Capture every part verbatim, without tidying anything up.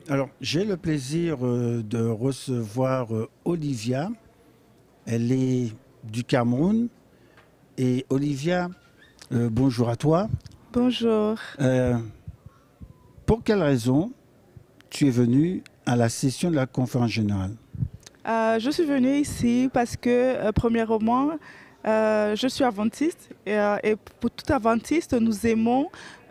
Alors, j'ai le plaisir euh, de recevoir euh, Olivia. Elle est du Cameroun. Et Olivia, euh, bonjour à toi. Bonjour. Euh, pour quelle raison tu es venue à la session de la conférence générale? Euh, je suis venue ici parce que, euh, premièrement, euh, je suis adventiste et, euh, et pour tout adventiste, nous aimons,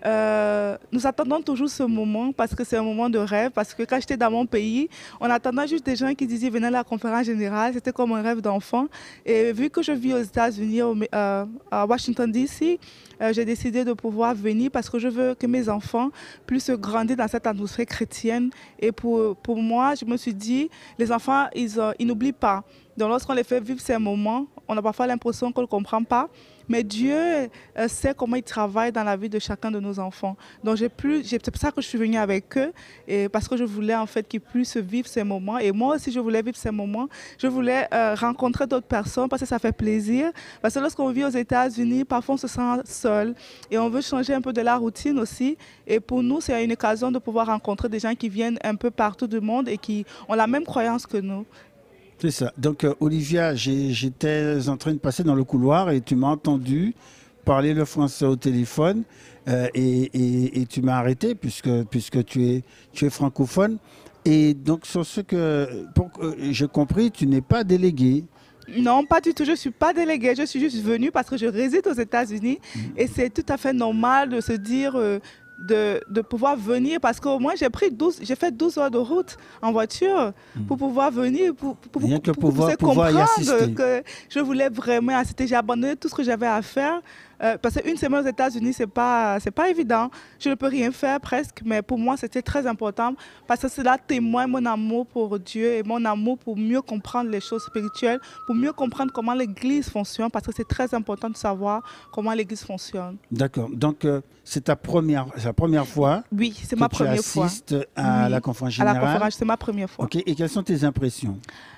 euh, nous attendons toujours ce moment parce que c'est un moment de rêve. Parce que quand j'étais dans mon pays, on attendait juste des gens qui disaient venez à la conférence générale. C'était comme un rêve d'enfant. Et vu que je vis aux États-Unis, au- euh, à Washington, D C, euh, j'ai décidé de pouvoir venir parce que je veux que mes enfants puissent grandir dans cette atmosphère chrétienne. Et pour, pour moi, je me suis dit, les enfants, ils, euh, ils n'oublient pas. Donc, lorsqu'on les fait vivre ces moments, on a parfois l'impression qu'on ne comprend pas. Mais Dieu euh, sait comment il travaille dans la vie de chacun de nos enfants. Donc, j'ai plus, j'ai- c'est pour ça que je suis venue avec eux, et parce que je voulais en fait qu'ils puissent vivre ces moments. Et moi aussi, je voulais vivre ces moments. Je voulais euh, rencontrer d'autres personnes parce que ça fait plaisir. Parce que lorsqu'on vit aux États-Unis, parfois on se sent seul et on veut changer un peu de la routine aussi. Et pour nous, c'est une occasion de pouvoir rencontrer des gens qui viennent un peu partout du monde et qui ont la même croyance que nous. C'est ça. Donc, euh, Olivia, j'ai- j'étais en train de passer dans le couloir et tu m'as entendu parler le français au téléphone euh, et, et- et tu m'as arrêté puisque, puisque tu es, tu es francophone. Et donc, sur ce que pour que j'ai compris, tu n'es pas délégué. Non, pas du tout. Je ne suis pas déléguée. Je suis juste venue parce que je réside aux États-Unis et c'est tout à fait normal de se dire, euh, de, de pouvoir venir parce qu'au moins j'ai pris douze, j'ai fait douze heures de route en voiture pour pouvoir venir, pour, pour, pour- Rien que pour que vous pouvoir, puissiez pouvoir y comprendre assister. que je voulais vraiment assister. J'ai abandonné tout ce que j'avais à faire euh, parce qu'une semaine aux États-Unis, c'est pas, c'est pas évident. Je ne peux rien faire presque, mais pour moi, c'était très important parce que cela témoigne mon amour pour Dieu et mon amour pour mieux comprendre les choses spirituelles, pour mieux comprendre comment l'Église fonctionne, parce que c'est très important de savoir comment l'Église fonctionne. D'accord. Donc, euh, c'est ta première, c'est la première fois Oui, c'est que ma tu première fois. assistes à la Oui, conférence à la générale. conférence, c'est ma première fois. OK. Et quelles sont tes impressions?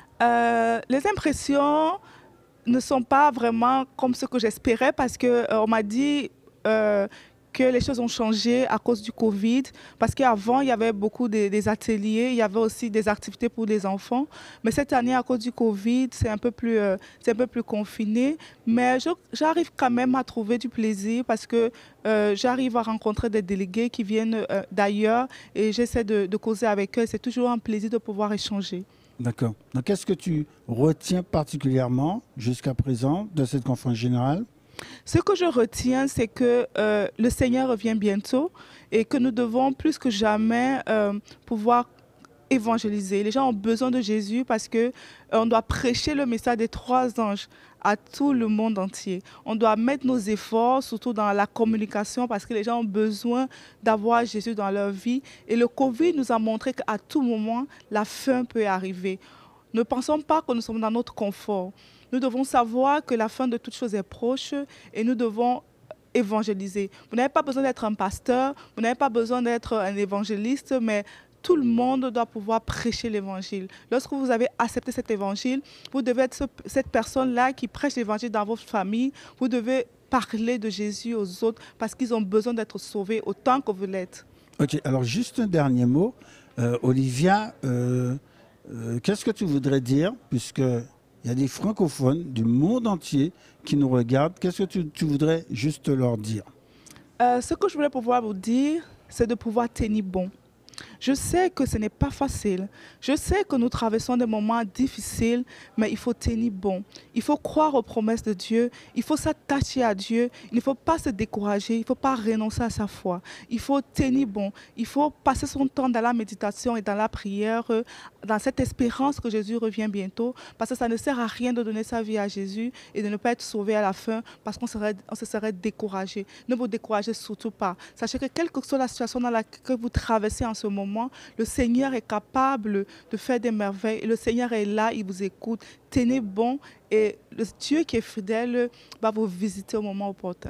Euh, les impressions ne sont pas vraiment comme ce que j'espérais parce que euh, on m'a dit euh, que les choses ont changé à cause du Covid. Parce qu'avant, il y avait beaucoup de- des ateliers, il y avait aussi des activités pour les enfants. Mais cette année, à cause du Covid, c'est un peu plus, euh, c'est un peu plus confiné. Mais je- j'arrive quand même à trouver du plaisir parce que euh, j'arrive à rencontrer des délégués qui viennent euh, d'ailleurs et j'essaie de, de causer avec eux. C'est toujours un plaisir de pouvoir échanger. D'accord. Donc, qu'est-ce que tu retiens particulièrement jusqu'à présent de cette conférence générale? Ce que je retiens, c'est que euh, le Seigneur revient bientôt et que nous devons plus que jamais euh, pouvoir évangéliser. Les gens ont besoin de Jésus parce que euh, on doit prêcher le message des trois anges à tout le monde entier. On doit mettre nos efforts, surtout dans la communication, parce que les gens ont besoin d'avoir Jésus dans leur vie. Et le Covid nous a montré qu'à tout moment, la fin peut arriver. Ne pensons pas que nous sommes dans notre confort. Nous devons savoir que la fin de toute chose est proche et nous devons évangéliser. Vous n'avez pas besoin d'être un pasteur, vous n'avez pas besoin d'être un évangéliste, mais tout le monde doit pouvoir prêcher l'évangile. Lorsque vous avez accepté cet évangile, vous devez être ce- cette personne-là qui prêche l'évangile dans votre famille. Vous devez parler de Jésus aux autres parce qu'ils ont besoin d'être sauvés autant que vous l'êtes. Ok, alors juste un dernier mot. Euh, Olivia, euh, euh, qu'est-ce que tu voudrais dire, puisque il y a des francophones du monde entier qui nous regardent, qu'est-ce que tu, tu voudrais juste leur dire? Euh, ce que je voulais pouvoir vous dire, c'est de pouvoir tenir bon. Je sais que ce n'est pas facile. Je sais que nous traversons des moments difficiles, mais il faut tenir bon. Il faut croire aux promesses de Dieu. Il faut s'attacher à Dieu. Il ne faut pas se décourager. Il ne faut pas renoncer à sa foi. Il faut tenir bon. Il faut passer son temps dans la méditation et dans la prière, euh, dans cette espérance que Jésus revient bientôt. Parce que ça ne sert à rien de donner sa vie à Jésus et de ne pas être sauvé à la fin parce qu'on serait, on se serait découragé. Ne vous découragez surtout pas. Sachez que quelle que soit la situation dans laquelle vous traversez en ce moment, le Seigneur est capable de faire des merveilles. Et le Seigneur est là, il vous écoute. Tenez bon et le Dieu qui est fidèle va vous visiter au moment opportun.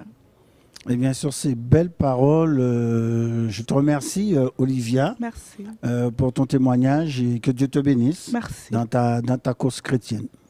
Eh bien, sur ces belles paroles, euh, je te remercie, euh, Olivia, Merci. euh, pour ton témoignage et que Dieu te bénisse Merci. dans ta, dans ta course chrétienne.